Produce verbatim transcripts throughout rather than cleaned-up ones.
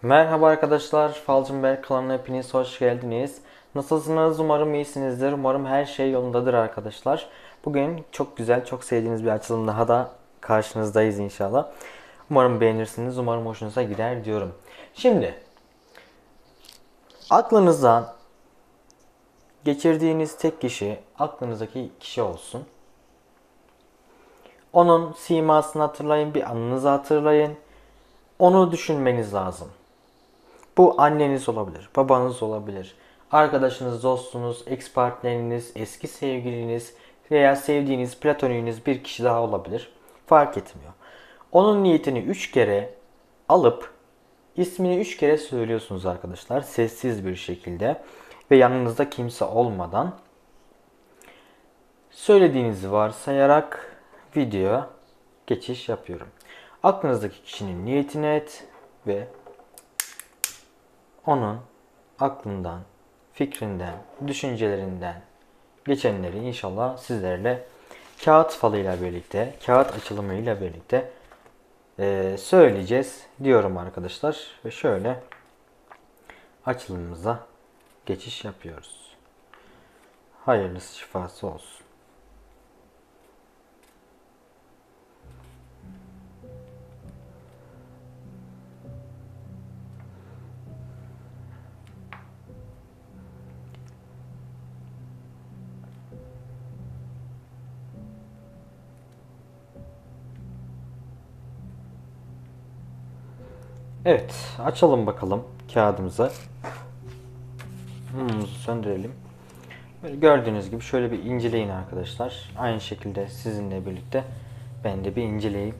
Merhaba arkadaşlar, Falcım Berk kanalına hepiniz hoş geldiniz. Nasılsınız? Umarım iyisinizdir. Umarım her şey yolundadır arkadaşlar. Bugün çok güzel, çok sevdiğiniz bir açılım daha da karşınızdayız inşallah. Umarım beğenirsiniz, umarım hoşunuza gider diyorum. Şimdi, aklınızdan geçirdiğiniz tek kişi aklınızdaki kişi olsun. Onun simasını hatırlayın, bir anınızı hatırlayın. Onu düşünmeniz lazım. Bu anneniz olabilir, babanız olabilir, arkadaşınız, dostunuz, ex partneriniz, eski sevgiliniz veya sevdiğiniz platonikiniz bir kişi daha olabilir. Fark etmiyor. Onun niyetini üç kere alıp ismini üç kere söylüyorsunuz arkadaşlar. Sessiz bir şekilde ve yanınızda kimse olmadan söylediğinizi varsayarak videoya geçiş yapıyorum. Aklınızdaki kişinin niyetini et ve onun aklından, fikrinden, düşüncelerinden geçenleri inşallah sizlerle kağıt falıyla birlikte, kağıt açılımıyla birlikte e, söyleyeceğiz diyorum arkadaşlar. Ve şöyle açılımımıza geçiş yapıyoruz. Hayırlısı şifası olsun. Evet, açalım bakalım kağıdımızı. Mumumuzu söndürelim. Böyle gördüğünüz gibi şöyle bir inceleyin arkadaşlar. Aynı şekilde sizinle birlikte ben de bir inceleyeyim.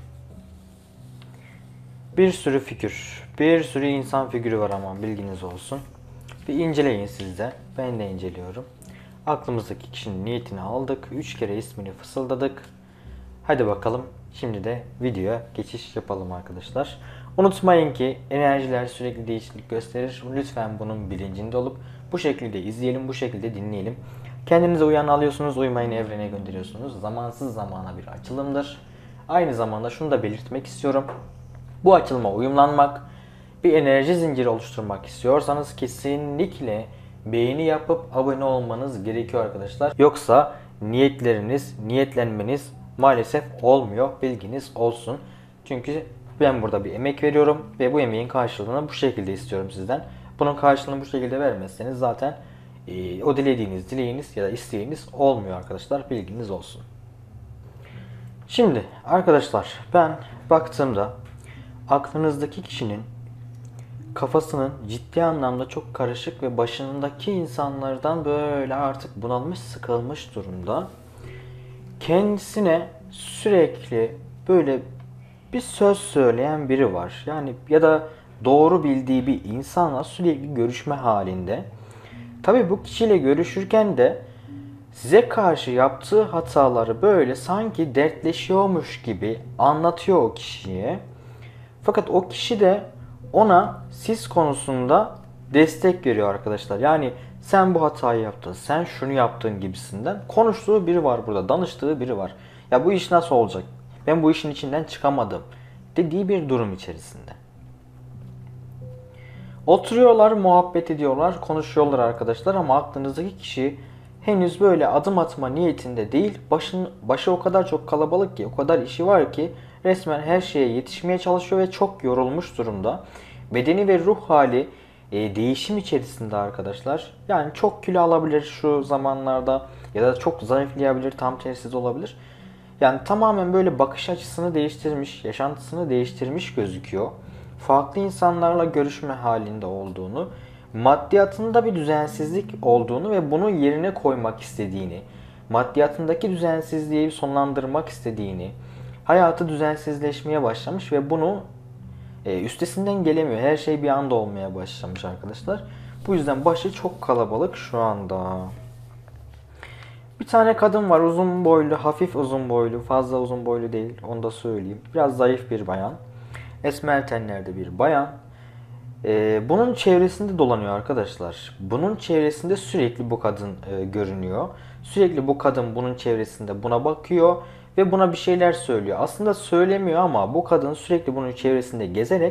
Bir sürü figür, bir sürü insan figürü var ama bilginiz olsun. Bir inceleyin siz de. Ben de inceliyorum. Aklımızdaki kişinin niyetini aldık. Üç kere ismini fısıldadık. Hadi bakalım. Şimdi de videoya geçiş yapalım arkadaşlar. Unutmayın ki enerjiler sürekli değişiklik gösterir. Lütfen bunun bilincinde olup bu şekilde izleyelim, bu şekilde dinleyelim. Kendinize uyan alıyorsunuz, uymayın evrene gönderiyorsunuz. Zamansız zamana bir açılımdır. Aynı zamanda şunu da belirtmek istiyorum. Bu açılıma uyumlanmak, bir enerji zinciri oluşturmak istiyorsanız kesinlikle beğeni yapıp abone olmanız gerekiyor arkadaşlar. Yoksa niyetleriniz, niyetlenmeniz maalesef olmuyor. Bilginiz olsun. Çünkü ben burada bir emek veriyorum ve bu emeğin karşılığını bu şekilde istiyorum sizden. Bunun karşılığını bu şekilde vermezseniz zaten e, o dilediğiniz dileğiniz ya da isteğiniz olmuyor arkadaşlar. Bilginiz olsun. Şimdi arkadaşlar ben baktığımda aklınızdaki kişinin kafasının ciddi anlamda çok karışık ve başındaki insanlardan böyle artık bunalmış, sıkılmış durumda. Kendisine sürekli böyle bir söz söyleyen biri var. Yani ya da doğru bildiği bir insanla sürekli görüşme halinde. Tabii bu kişiyle görüşürken de size karşı yaptığı hataları böyle sanki dertleşiyormuş gibi anlatıyor o kişiye. Fakat o kişi de ona siz konusunda destek veriyor arkadaşlar. Yani sen bu hatayı yaptın, sen şunu yaptın gibisinden konuştuğu biri var burada, danıştığı biri var. Ya bu iş nasıl olacak? Ben bu işin içinden çıkamadım dediği bir durum içerisinde. Oturuyorlar, muhabbet ediyorlar, konuşuyorlar arkadaşlar ama aklınızdaki kişi henüz böyle adım atma niyetinde değil. Başın, başı o kadar çok kalabalık ki, o kadar işi var ki resmen her şeye yetişmeye çalışıyor ve çok yorulmuş durumda. Bedeni ve ruh hali e, değişim içerisinde arkadaşlar. Yani çok kilo alabilir şu zamanlarda ya da çok zayıflayabilir, tam tersi de olabilir. Yani tamamen böyle bakış açısını değiştirmiş, yaşantısını değiştirmiş gözüküyor. Farklı insanlarla görüşme halinde olduğunu, maddiyatında bir düzensizlik olduğunu ve bunu yerine koymak istediğini, maddiyatındaki düzensizliği sonlandırmak istediğini, hayatı düzensizleşmeye başlamış ve bunu e, üstesinden gelemiyor. Her şey bir anda olmaya başlamış arkadaşlar. Bu yüzden başı çok kalabalık şu anda. Bir tane kadın var, uzun boylu, hafif uzun boylu, fazla uzun boylu değil, onu da söyleyeyim. Biraz zayıf bir bayan. Esmer tenlerde bir bayan. Ee, bunun çevresinde dolanıyor arkadaşlar. Bunun çevresinde sürekli bu kadın e, görünüyor. Sürekli bu kadın bunun çevresinde buna bakıyor ve buna bir şeyler söylüyor. Aslında söylemiyor ama bu kadın sürekli bunun çevresinde gezerek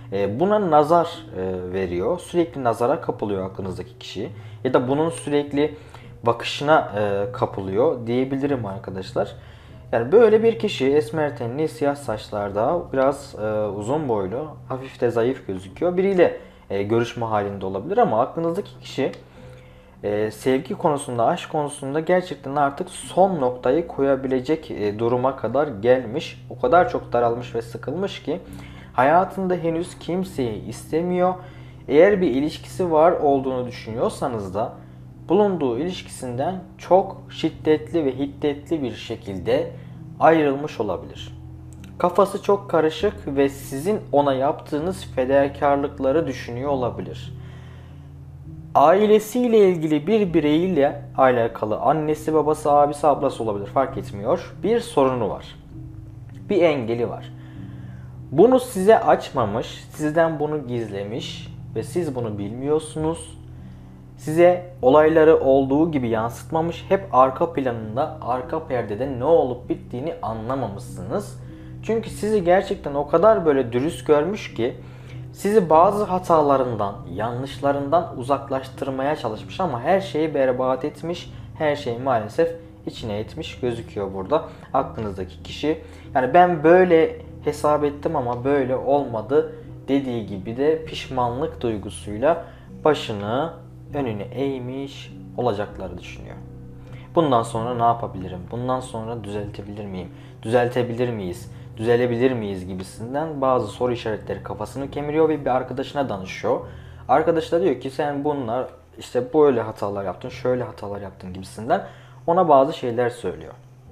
e, buna nazar e, veriyor. Sürekli nazara kapılıyor aklınızdaki kişi. Ya da bunun sürekli bakışına e, kapılıyor diyebilirim arkadaşlar. Yani böyle bir kişi esmer tenli, siyah saçlarda, biraz e, uzun boylu, hafif de zayıf gözüküyor. Biriyle e, görüşme halinde olabilir ama aklınızdaki kişi e, sevgi konusunda, aşk konusunda gerçekten artık son noktayı koyabilecek e, duruma kadar gelmiş. O kadar çok daralmış ve sıkılmış ki hayatında henüz kimseyi istemiyor. Eğer bir ilişkisi var olduğunu düşünüyorsanız da bulunduğu ilişkisinden çok şiddetli ve hiddetli bir şekilde ayrılmış olabilir. Kafası çok karışık ve sizin ona yaptığınız fedakarlıkları düşünüyor olabilir. Ailesiyle ilgili bir bireyiyle alakalı, annesi, babası, abisi, ablası olabilir, fark etmiyor. Bir sorunu var. Bir engeli var. Bunu size açmamış, sizden bunu gizlemiş ve siz bunu bilmiyorsunuz. Size olayları olduğu gibi yansıtmamış, hep arka planında, arka perdede ne olup bittiğini anlamamışsınız. Çünkü sizi gerçekten o kadar böyle dürüst görmüş ki sizi bazı hatalarından, yanlışlarından uzaklaştırmaya çalışmış ama her şeyi berbat etmiş, her şeyi maalesef içine etmiş gözüküyor burada aklınızdaki kişi. Yani ben böyle hesap ettim ama böyle olmadı dediği gibi de pişmanlık duygusuyla başını önüne eğmiş olacakları düşünüyor. Bundan sonra ne yapabilirim? Bundan sonra düzeltebilir miyim? Düzeltebilir miyiz? Düzelebilir miyiz gibisinden bazı soru işaretleri kafasını kemiriyor ve bir arkadaşına danışıyor. Arkadaş da diyor ki sen bunlar işte böyle hatalar yaptın, şöyle hatalar yaptın gibisinden ona bazı şeyler söylüyor.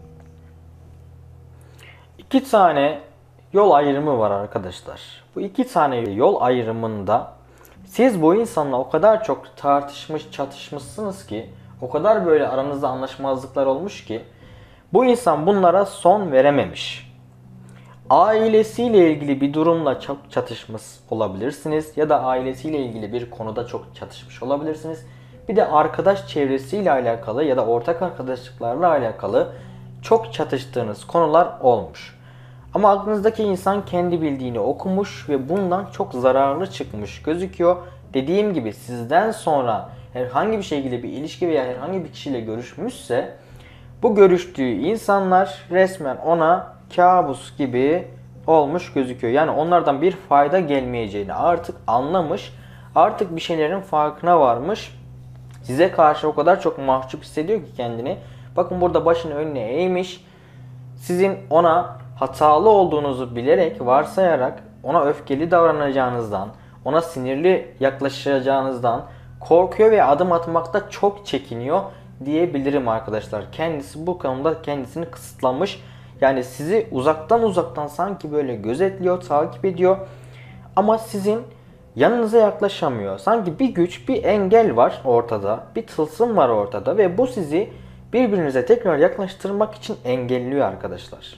İki tane yol ayrımı var arkadaşlar. Bu iki tane yol ayrımında siz bu insanla o kadar çok tartışmış, çatışmışsınız ki, o kadar böyle aranızda anlaşmazlıklar olmuş ki bu insan bunlara son verememiş. Ailesiyle ilgili bir durumla çok çatışmış olabilirsiniz ya da ailesiyle ilgili bir konuda çok çatışmış olabilirsiniz. Bir de arkadaş çevresiyle alakalı ya da ortak arkadaşlıklarla alakalı çok çatıştığınız konular olmuş. Ama aklınızdaki insan kendi bildiğini okumuş ve bundan çok zararlı çıkmış gözüküyor. Dediğim gibi sizden sonra herhangi bir şekilde bir ilişki veya herhangi bir kişiyle görüşmüşse bu görüştüğü insanlar resmen ona kabus gibi olmuş gözüküyor. Yani onlardan bir fayda gelmeyeceğini artık anlamış, artık bir şeylerin farkına varmış. Size karşı o kadar çok mahcup hissediyor ki kendini. Bakın burada başını önüne eğmiş. Sizin ona hatalı olduğunuzu bilerek, varsayarak ona öfkeli davranacağınızdan, ona sinirli yaklaşacağınızdan korkuyor ve adım atmakta çok çekiniyor diyebilirim arkadaşlar. Kendisi bu konuda kendisini kısıtlamış. Yani sizi uzaktan uzaktan sanki böyle gözetliyor, takip ediyor. Ama sizin yanınıza yaklaşamıyor. Sanki bir güç, bir engel var ortada. Bir tılsım var ortada ve bu sizi birbirinize tekrar yaklaştırmak için engelliyor arkadaşlar.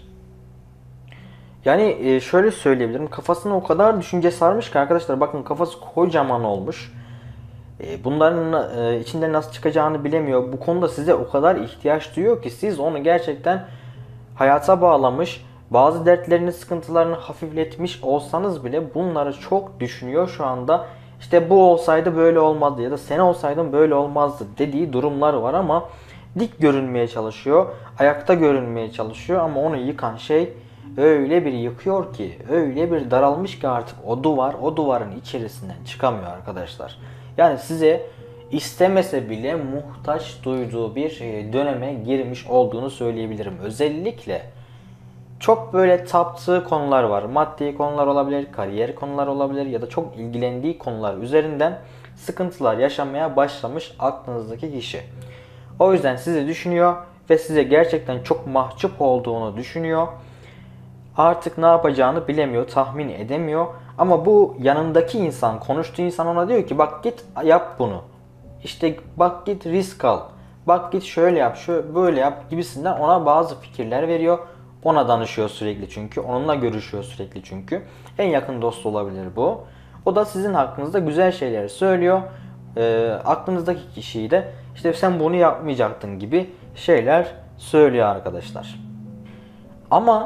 Yani şöyle söyleyebilirim. Kafasına o kadar düşünce sarmış ki arkadaşlar, bakın kafası kocaman olmuş. Bunların içinde nasıl çıkacağını bilemiyor. Bu konuda size o kadar ihtiyaç duyuyor ki siz onu gerçekten hayata bağlamış, bazı dertlerini, sıkıntılarını hafifletmiş olsanız bile bunları çok düşünüyor şu anda. İşte bu olsaydı böyle olmazdı ya da sen olsaydın böyle olmazdı dediği durumlar var ama dik görünmeye çalışıyor, ayakta görünmeye çalışıyor ama onu yıkan şey öyle bir yıkıyor ki, öyle bir daralmış ki artık o duvar, o duvarın içerisinden çıkamıyor arkadaşlar. Yani size istemese bile muhtaç duyduğu bir döneme girmiş olduğunu söyleyebilirim. Özellikle çok böyle taptığı konular var. Maddi konular olabilir, kariyer konular olabilir ya da çok ilgilendiği konular üzerinden sıkıntılar yaşamaya başlamış aklınızdaki kişi. O yüzden sizi düşünüyor ve size gerçekten çok mahcup olduğunu düşünüyor. Artık ne yapacağını bilemiyor, tahmin edemiyor. Ama bu yanındaki insan, konuştuğu insan ona diyor ki bak git yap bunu. İşte bak git risk al. Bak git şöyle yap, şöyle böyle yap gibisinden ona bazı fikirler veriyor. Ona danışıyor sürekli çünkü. Onunla görüşüyor sürekli çünkü. En yakın dost olabilir bu. O da sizin hakkınızda güzel şeyler söylüyor. E, aklınızdaki kişiyi de işte sen bunu yapmayacaktın gibi şeyler söylüyor arkadaşlar. Ama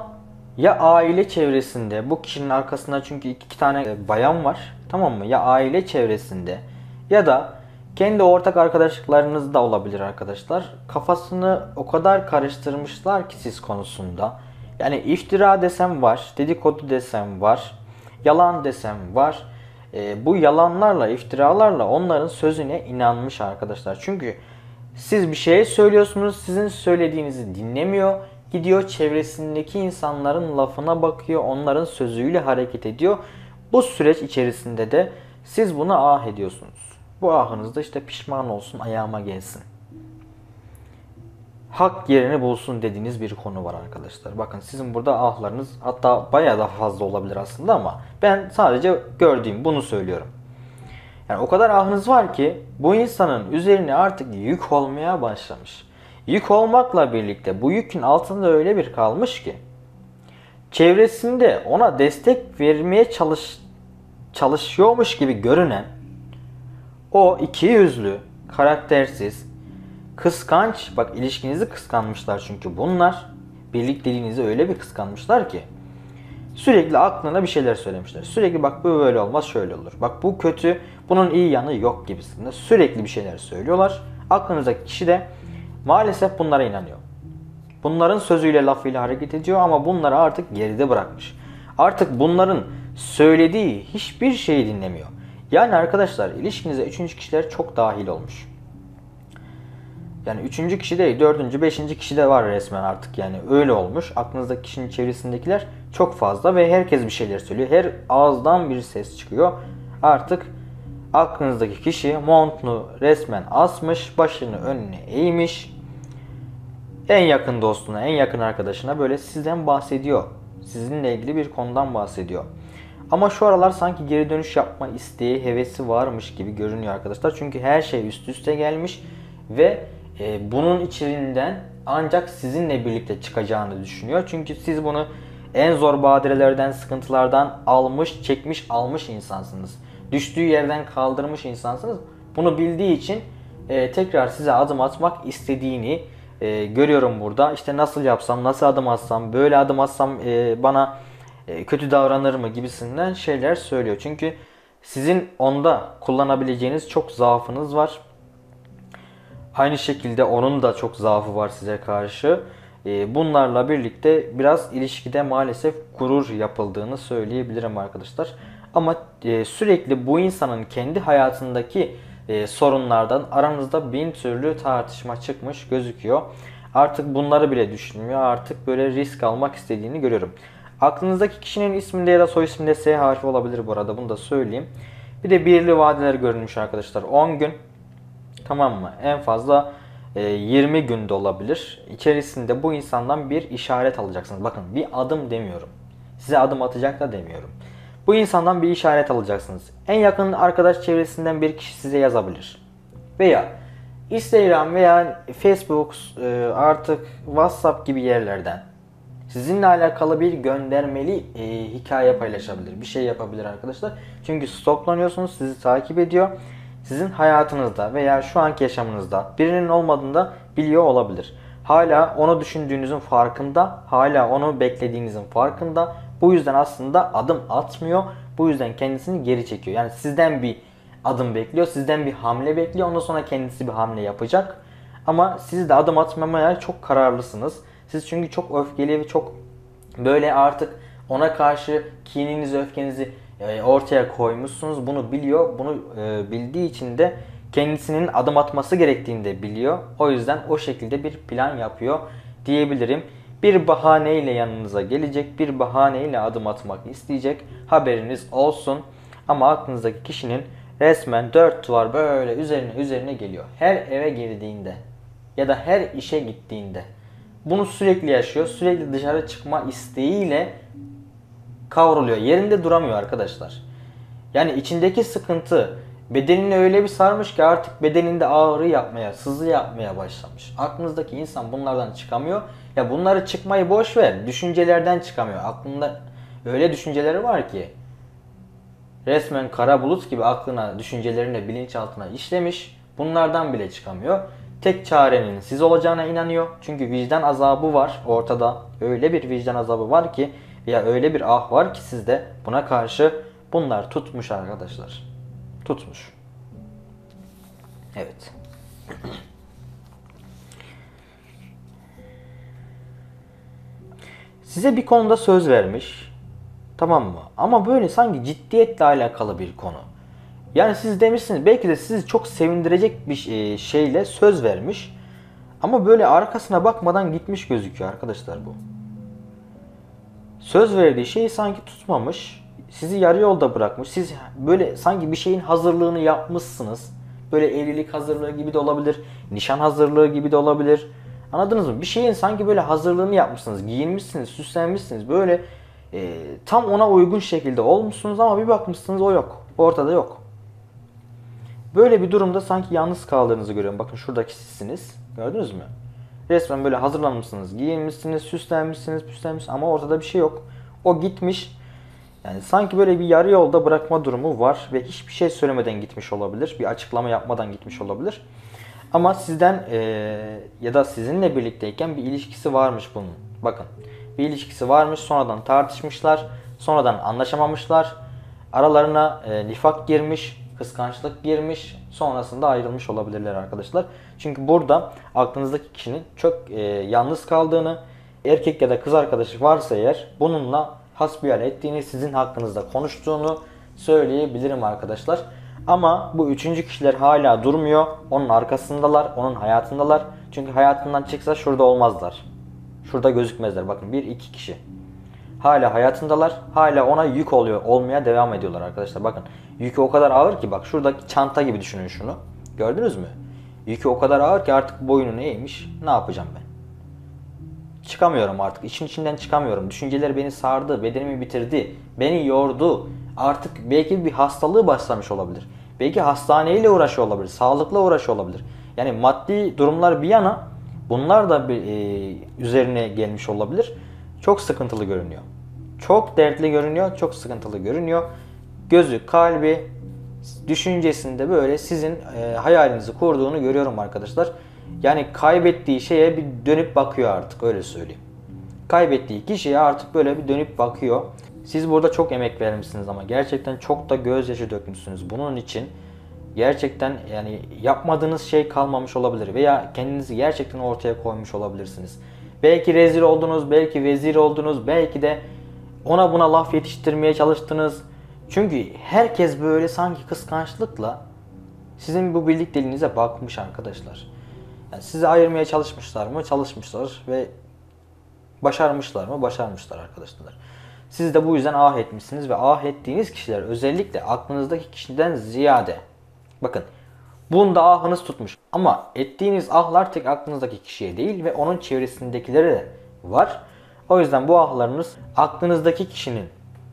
Ya aile çevresinde, bu kişinin arkasında çünkü iki tane bayan var, tamam mı? Ya aile çevresinde ya da kendi ortak arkadaşlıklarınız da olabilir arkadaşlar. Kafasını o kadar karıştırmışlar ki siz konusunda. Yani iftira desem var, dedikodu desem var, yalan desem var. E, bu yalanlarla, iftiralarla onların sözüne inanmış arkadaşlar. Çünkü siz bir şey söylüyorsunuz, sizin söylediğinizi dinlemiyor. Gidiyor çevresindeki insanların lafına bakıyor, onların sözüyle hareket ediyor. Bu süreç içerisinde de siz buna ah ediyorsunuz. Bu ahınızda işte pişman olsun, ayağıma gelsin. Hak yerini bulsun dediğiniz bir konu var arkadaşlar. Bakın sizin burada ahlarınız hatta bayağı daha fazla olabilir aslında ama ben sadece gördüğüm bunu söylüyorum. Yani o kadar ahınız var ki bu insanın üzerine artık yük olmaya başlamış. Yük olmakla birlikte bu yükün altında öyle bir kalmış ki çevresinde ona destek vermeye çalış çalışıyormuş gibi görünen o iki yüzlü, karaktersiz, kıskanç, bak ilişkinizi kıskanmışlar çünkü bunlar birlikteliğinizi öyle bir kıskanmışlar ki sürekli aklına bir şeyler söylemişler. Sürekli bak bu böyle olmaz, şöyle olur. Bak bu kötü, bunun iyi yanı yok gibisinde sürekli bir şeyler söylüyorlar. Aklınızdaki kişi de maalesef bunlara inanıyor. Bunların sözüyle lafıyla hareket ediyor ama bunları artık geride bırakmış. Artık bunların söylediği hiçbir şeyi dinlemiyor. Yani arkadaşlar ilişkinize üçüncü kişiler çok dahil olmuş. Yani üçüncü kişi değil, dördüncü, beşinci kişi de var resmen artık yani öyle olmuş. Aklınızdaki kişinin çevresindekiler çok fazla ve herkes bir şeyler söylüyor. Her ağızdan bir ses çıkıyor. Artık aklınızdaki kişi montunu resmen asmış, başını önüne eğmiş. En yakın dostuna, en yakın arkadaşına böyle sizden bahsediyor. Sizinle ilgili bir konudan bahsediyor. Ama şu aralar sanki geri dönüş yapma isteği, hevesi varmış gibi görünüyor arkadaşlar. Çünkü her şey üst üste gelmiş ve e, bunun içinden ancak sizinle birlikte çıkacağını düşünüyor. Çünkü siz bunu en zor badirelerden, sıkıntılardan almış, çekmiş, almış insansınız. Düştüğü yerden kaldırmış insansınız. Bunu bildiği için e, tekrar size adım atmak istediğini e, görüyorum burada. İşte nasıl yapsam, nasıl adım atsam, böyle adım atsam e, bana e, kötü davranır mı gibisinden şeyler söylüyor. Çünkü sizin onda kullanabileceğiniz çok zaafınız var. Aynı şekilde onun da çok zaafı var size karşı. E, bunlarla birlikte biraz ilişkide maalesef gurur yapıldığını söyleyebilirim arkadaşlar. Ama e, sürekli bu insanın kendi hayatındaki e, sorunlardan aranızda bin türlü tartışma çıkmış gözüküyor. Artık bunları bile düşünmüyor. Artık böyle risk almak istediğini görüyorum. Aklınızdaki kişinin isminde ya da soy isminde S harfi olabilir bu arada. Bunu da söyleyeyim. Bir de birli vadeler görülmüş arkadaşlar. on gün. Tamam mı? En fazla e, yirmi günde olabilir. İçerisinde bu insandan bir işaret alacaksınız. Bakın bir adım demiyorum. Size adım atacak da demiyorum. Bu insandan bir işaret alacaksınız. En yakın arkadaş çevresinden bir kişi size yazabilir. Veya Instagram veya Facebook e, artık WhatsApp gibi yerlerden sizinle alakalı bir göndermeli e, hikaye paylaşabilir. Bir şey yapabilir arkadaşlar. Çünkü stoklanıyorsunuz, sizi takip ediyor. Sizin hayatınızda veya şu anki yaşamınızda birinin olmadığını da biliyor olabilir. Hala onu düşündüğünüzün farkında, hala onu beklediğinizin farkında. Bu yüzden aslında adım atmıyor. Bu yüzden kendisini geri çekiyor. Yani sizden bir adım bekliyor, sizden bir hamle bekliyor. Ondan sonra kendisi bir hamle yapacak. Ama siz de adım atmamaya çok kararlısınız. Siz çünkü çok öfkeli ve çok böyle artık ona karşı kininizi, öfkenizi ortaya koymuşsunuz. Bunu biliyor. Bunu bildiği için de kendisinin adım atması gerektiğini de biliyor. O yüzden o şekilde bir plan yapıyor diyebilirim. Bir bahaneyle yanınıza gelecek, bir bahaneyle adım atmak isteyecek. Haberiniz olsun. Ama aklınızdaki kişinin resmen dört duvar böyle üzerine üzerine geliyor. Her eve girdiğinde ya da her işe gittiğinde bunu sürekli yaşıyor. Sürekli dışarı çıkma isteğiyle kavruluyor. Yerinde duramıyor arkadaşlar. Yani içindeki sıkıntı bedenini öyle bir sarmış ki artık bedeninde ağrı yapmaya, sızı yapmaya başlamış. Aklınızdaki insan bunlardan çıkamıyor. Ya bunları çıkmayı boş ver. Düşüncelerden çıkamıyor. Aklında öyle düşünceleri var ki resmen kara bulut gibi aklına, düşüncelerine, bilinçaltına işlemiş. Bunlardan bile çıkamıyor. tek çarenin siz olacağına inanıyor. Çünkü vicdan azabı var ortada. Öyle bir vicdan azabı var ki veya öyle bir ah var ki sizde, buna karşı bunlar tutmuş arkadaşlar. Tutmuş. Evet. Size bir konuda söz vermiş. Tamam mı? Ama böyle sanki ciddiyetle alakalı bir konu. Yani siz demişsiniz, belki de sizi çok sevindirecek bir şeyle söz vermiş. Ama böyle arkasına bakmadan gitmiş gözüküyor arkadaşlar bu. Söz verdiği şeyi sanki tutmamış. Sizi yarı yolda bırakmış. Siz böyle sanki bir şeyin hazırlığını yapmışsınız. Böyle evlilik hazırlığı gibi de olabilir. Nişan hazırlığı gibi de olabilir. Anladınız mı? Bir şeyin sanki böyle hazırlığını yapmışsınız. Giyinmişsiniz, süslenmişsiniz. Böyle e, tam ona uygun şekilde olmuşsunuz ama bir bakmışsınız o yok. Ortada yok. Böyle bir durumda sanki yalnız kaldığınızı görüyorum. Bakın şuradaki sizsiniz. Gördünüz mü? Resmen böyle hazırlanmışsınız, giyinmişsiniz, süslenmişsiniz, püslenmişsiniz ama ortada bir şey yok. O gitmiş. Yani sanki böyle bir yarı yolda bırakma durumu var ve hiçbir şey söylemeden gitmiş olabilir. Bir açıklama yapmadan gitmiş olabilir. Ama sizden e, ya da sizinle birlikteyken bir ilişkisi varmış bunun. Bakın, bir ilişkisi varmış, sonradan tartışmışlar, sonradan anlaşamamışlar. Aralarına e, nifak girmiş, kıskançlık girmiş, sonrasında ayrılmış olabilirler arkadaşlar. Çünkü burada aklınızdaki kişinin çok e, yalnız kaldığını, erkek ya da kız arkadaşı varsa eğer bununla hasbihal ettiğini, sizin hakkınızda konuştuğunu söyleyebilirim arkadaşlar. Ama bu üçüncü kişiler hala durmuyor. Onun arkasındalar, onun hayatındalar. Çünkü hayatından çıksa şurada olmazlar. Şurada gözükmezler. Bakın bir iki kişi. Hala hayatındalar. Hala ona yük oluyor, olmaya devam ediyorlar arkadaşlar. Bakın yükü o kadar ağır ki, bak şuradaki çanta gibi düşünün şunu. Gördünüz mü? Yükü o kadar ağır ki artık boynunu eğmiş. Ne yapacağım ben? Çıkamıyorum artık. İşin içinden çıkamıyorum. Düşünceler beni sardı, bedenimi bitirdi, beni yordu. Artık belki bir hastalığı başlamış olabilir. Belki hastaneyle uğraşıyor olabilir, sağlıkla uğraşıyor olabilir. Yani maddi durumlar bir yana bunlar da bir, e, üzerine gelmiş olabilir. Çok sıkıntılı görünüyor. Çok dertli görünüyor, çok sıkıntılı görünüyor. Gözü, kalbi, düşüncesinde böyle sizin e, hayalinizi kurduğunu görüyorum arkadaşlar. Yani kaybettiği şeye bir dönüp bakıyor artık, öyle söyleyeyim. Kaybettiği kişiye artık böyle bir dönüp bakıyor. Siz burada çok emek vermişsiniz ama gerçekten çok da gözyaşı dökmüşsünüz. Bunun için gerçekten yani yapmadığınız şey kalmamış olabilir veya kendinizi gerçekten ortaya koymuş olabilirsiniz. Belki rezil oldunuz, belki vezir oldunuz, belki de ona buna laf yetiştirmeye çalıştınız. Çünkü herkes böyle sanki kıskançlıkla sizin bu birlikteliğinize bakmış arkadaşlar. Yani sizi ayırmaya çalışmışlar mı? Çalışmışlar ve başarmışlar mı? Başarmışlar arkadaşlar. Siz de bu yüzden ah etmişsiniz ve ah ettiğiniz kişiler özellikle aklınızdaki kişiden ziyade. Bakın, bunda ahınız tutmuş. Ama ettiğiniz ahlar tek aklınızdaki kişiye değil ve onun çevresindekilere de var. O yüzden bu ahlarınız aklınızdaki kişinin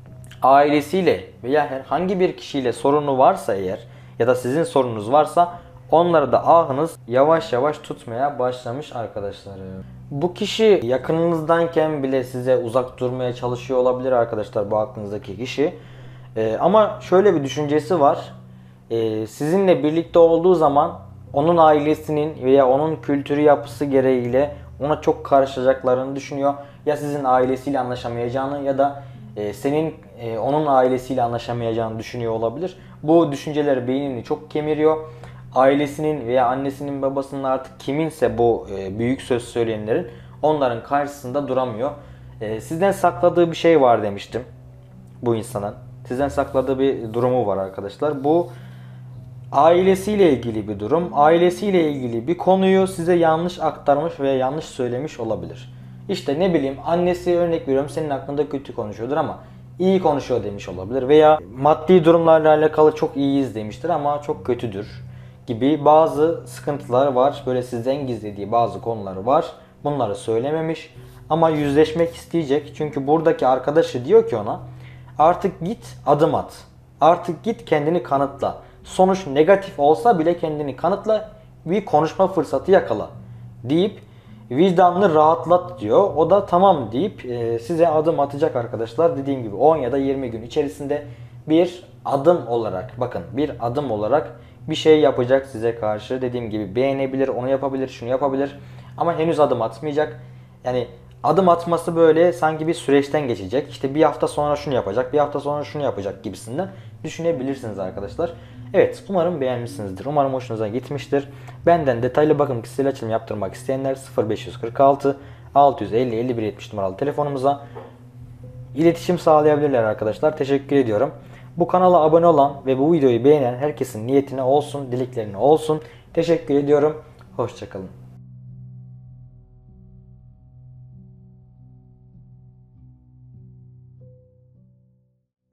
ailesiyle veya herhangi bir kişiyle sorunu varsa eğer ya da sizin sorununuz varsa onları da ahınız yavaş yavaş tutmaya başlamış arkadaşlarım. Bu kişi yakınınızdayken bile size uzak durmaya çalışıyor olabilir arkadaşlar, bu aklınızdaki kişi. Ee, ama şöyle bir düşüncesi var. Ee, sizinle birlikte olduğu zaman onun ailesinin veya onun kültürü yapısı gereğiyle ona çok karışacaklarını düşünüyor. Ya sizin ailesiyle anlaşamayacağını ya da e, senin e, onun ailesiyle anlaşamayacağını düşünüyor olabilir. Bu düşünceler beynini çok kemiriyor. Ailesinin veya annesinin, babasının, artık kiminse bu e, büyük söz söyleyenlerin, onların karşısında duramıyor. E, sizden sakladığı bir şey var demiştim bu insanın. Sizden sakladığı bir durumu var arkadaşlar. Bu ailesiyle ilgili bir durum. Ailesiyle ilgili bir konuyu size yanlış aktarmış veya yanlış söylemiş olabilir. İşte ne bileyim, annesi örnek veriyorum senin hakkında kötü konuşuyordur ama iyi konuşuyor demiş olabilir. Veya maddi durumlarla alakalı çok iyiyiz demiştir ama çok kötüdür gibi bazı sıkıntılar var. Böyle sizden gizlediği bazı konuları var. Bunları söylememiş ama yüzleşmek isteyecek. Çünkü buradaki arkadaşı diyor ki ona, artık git adım at. Artık git kendini kanıtla. Sonuç negatif olsa bile kendini kanıtla, bir konuşma fırsatı yakala deyip vicdanını rahatlat diyor. O da tamam deyip size adım atacak arkadaşlar. Dediğim gibi on ya da yirmi gün içerisinde bir adım olarak, bakın bir adım olarak bir şey yapacak size karşı. Dediğim gibi beğenebilir, onu yapabilir, şunu yapabilir ama henüz adım atmayacak. Yani adım atması böyle sanki bir süreçten geçecek. İşte bir hafta sonra şunu yapacak, bir hafta sonra şunu yapacak gibisinden düşünebilirsiniz arkadaşlar. Evet, umarım beğenmişsinizdir. Umarım hoşunuza gitmiştir. Benden detaylı bakım kişisel açılım yaptırmak isteyenler sıfır beş kırk altı altı yüz elli elli bir yetmiş numaralı telefonumuza iletişim sağlayabilirler arkadaşlar. Teşekkür ediyorum. Bu kanala abone olan ve bu videoyu beğenen herkesin niyetine olsun, dileklerine olsun. Teşekkür ediyorum. Hoşçakalın.